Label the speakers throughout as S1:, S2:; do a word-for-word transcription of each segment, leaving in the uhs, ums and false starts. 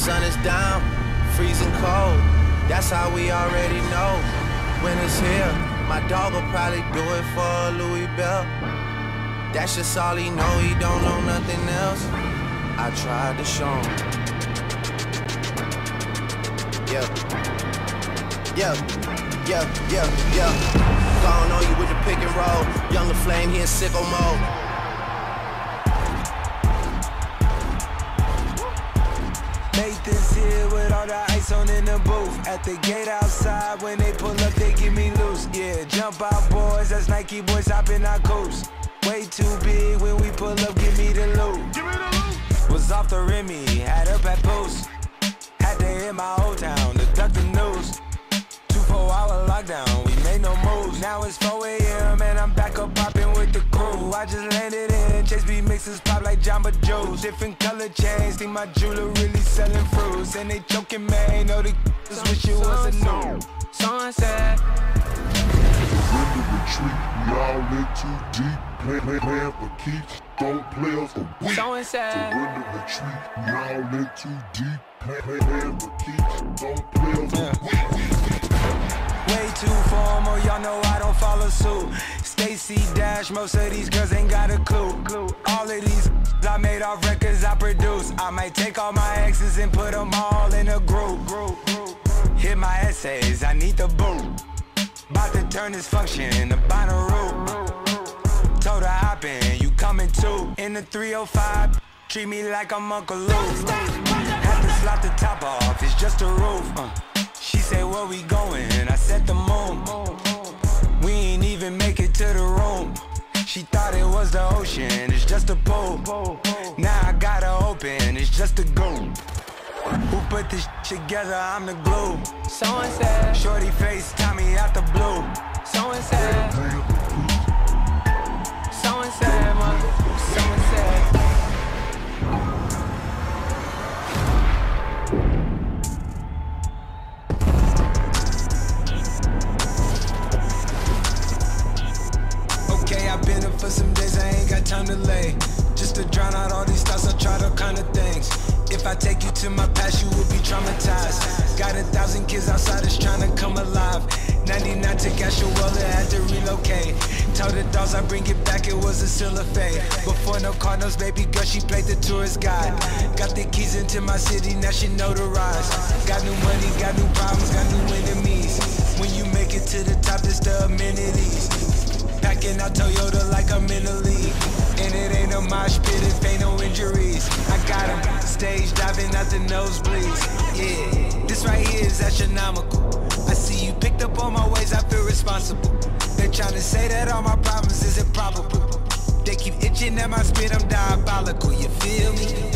S1: sun is down, freezing cold. That's how we already know when it's here. My dog will probably do it for a Louis Bell. That's just all he know, he don't know nothing else. I tried to show him. Yeah, yeah, yeah, yeah, yeah. Gone on you with the pick and roll. Younger flame, he in sicko mode.
S2: Nathan's here with all the ice on in the booth. At the gate outside, when they pull up, they give me loose. Yeah, jump out, boys. That's Nike boys hopping our coast. Way too big when we pull up, give me the loot. Give me the loot. Was off the Remy, had up at post. Had to hit my old town to duck the news. Two four hour lockdown, we made no moves. Now it's four A M and I'm back up popping with the crew. I just landed in, Chase B mixes pop like Jamba Joe's. Different color chains, think my jeweler really selling fruits. And they joking, man, know the just wish it was a new. Sunset.
S3: Surrender retreat, we all in too deep. Play, play, playing for keeps, don't play us for weak. Surrender retreat, we all in too deep. Play, play, playing for keeps, don't play us for weak.
S2: Way too formal, y'all know I don't follow suit. Stacy Dash, most of these girls ain't got a clue. All of these I made off records I produce. I might take all my exes and put them all in a group. Hit my essays, I need the boot. About to turn this function into Bonnaroo. Told her hop in, you coming too. In the three oh five, treat me like I'm Uncle Luke. Had to slap the top off, it's just a roof. uh. She said, where we going? I said the moon. We ain't even make it to the room. She thought it was the ocean, it's just a pool. Now I gotta open, it's just a goon. Who put this together? I'm the glue. Someone said, shorty face, Tommy out the blue. Someone said, someone said, mother, someone said. Okay, I've been up for some days, I ain't got time to lay. Just to drown out all these thoughts, I tried all kind of things. If I take you to my past, you will be traumatized. Got a thousand kids outside that's trying to come alive. ninety-nine to cash your wallet, had to relocate. Told the dogs I bring it back, it was a still a fade. Before no Cardinals, baby girl, she played the tourist guide. Got the keys into my city, now she notarized. Got new money, got new problems, got new enemies. When you make it to the top, it's the amenities. Packing out Toyota like I'm in the league. And it ain't a mosh pit if ain't no injuries. I got him stage diving out the nosebleeds. Yeah, this right here is astronomical. I see you picked up on my ways, I feel responsible. They're trying to say that all my problems is improbable. They keep itching at my spit, I'm diabolical, you feel me?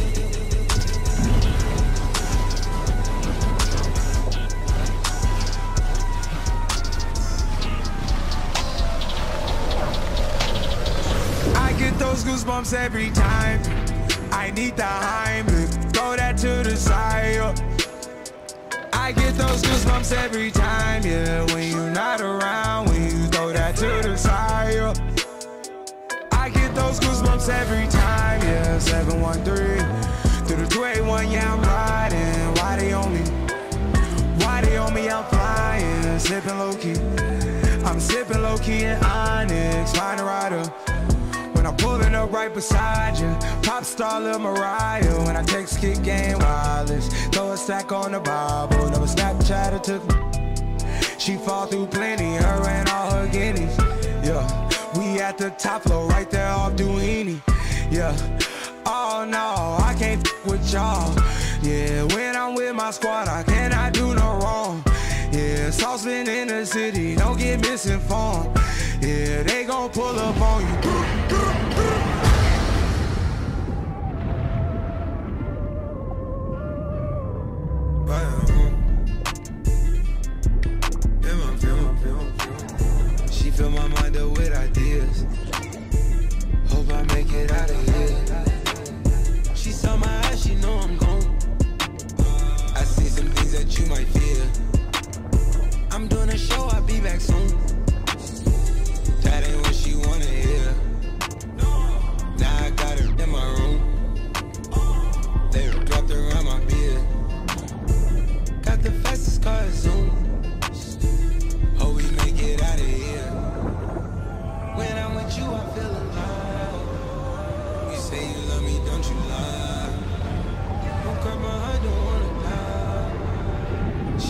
S2: Those goosebumps every time. I need the Heimlich, throw that to the side. I get those goosebumps every time, yeah. When you're not around, when you throw that to the side. I get those goosebumps every time, yeah. seven one three through the two eighty-one, yeah, I'm riding. Why they on me? Why they on me? I'm flying, sipping low key. I'm sipping low key in Onyx, find a rider. When I'm pulling up right beside you, pop star Lil Mariah. When I text kick game wireless, throw a stack on the Bible. Never Snapchat or took me. She fall through plenty, her and all her guineas. Yeah, we at the top floor, right there off Duini. Yeah, oh no, I can't f with y'all. Yeah, when I'm with my squad, I cannot do no wrong. Yeah, saucepan in the city, don't get misinformed. Yeah, they gon' pull up on you. She fill my mind up with ideas. Hope I make it out of here. She saw my eyes, she know I'm gone. I see some things that you might fear. I'm doing a show, I'll be back soon. That ain't what she wanna hear. Now I got her in my room. They dropped around my beard.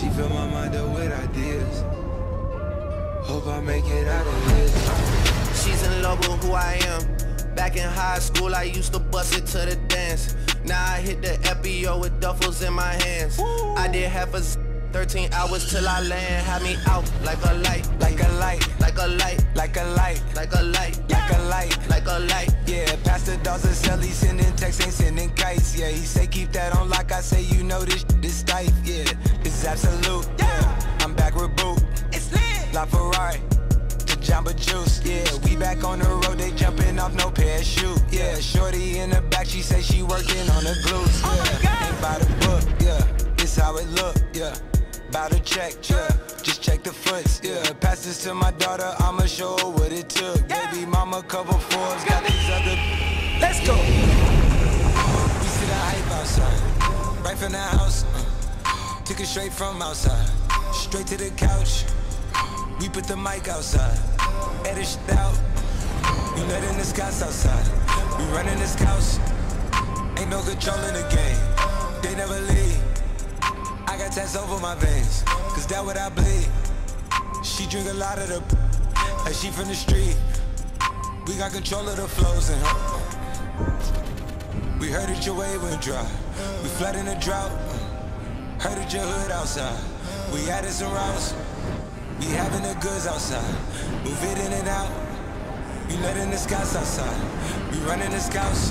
S2: She fill my mind up with ideas. Hope I make it out of this.
S1: She's in love with who I am. Back in high school, I used to bust it to the dance. Now I hit the F B O with duffels in my hands. Woo. I did half a z thirteen hours till I land. Had me out like a light,
S2: like a light,
S1: like a light,
S2: like a light,
S1: like a light,
S2: like a light,
S1: like a light.
S2: Yeah, Pastor Dawson sell, he sending texts, ain't sending kites. Yeah, he say keep that on like I say, you know this this tight. Yeah, it's absolute. Yeah, I'm back with boot.
S1: It's lit.
S2: La Ferrari. Jamba Juice, yeah, we back on the road, they jumping off no parachute, yeah, shorty in the back, she say she working on the glutes, yeah,
S1: oh my God.
S2: Ain't by the book, yeah, it's how it look, yeah, bout to check, yeah, just check the foots, yeah, pass this to my daughter, I'ma show her what it took, yeah. Baby mama cover Forbes, got these other,
S1: let's go,
S2: we see the hype outside, right from the house, uh, took it straight from outside, straight to the couch. We put the mic outside, edit shit out. We letting the scouts outside. We running the scouts. Ain't no control in the game. They never leave. I got tats over my veins, cause that what I bleed. She drink a lot of the, like she from the street. We got control of the flows in her. We heard that your wave went dry. We flood in the drought. Heard that your hood outside. We added some routes. We having the goods outside, move it in and out. We letting the scouts outside, we running the scouts.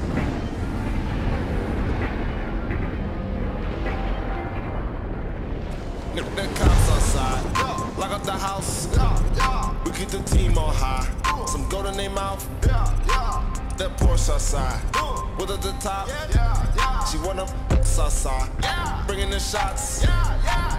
S4: Nip the cops outside, lock up the house. We keep the team on high. Some gold in their mouth. That Porsche outside, with at the top. She wanna outside, bringing the shots.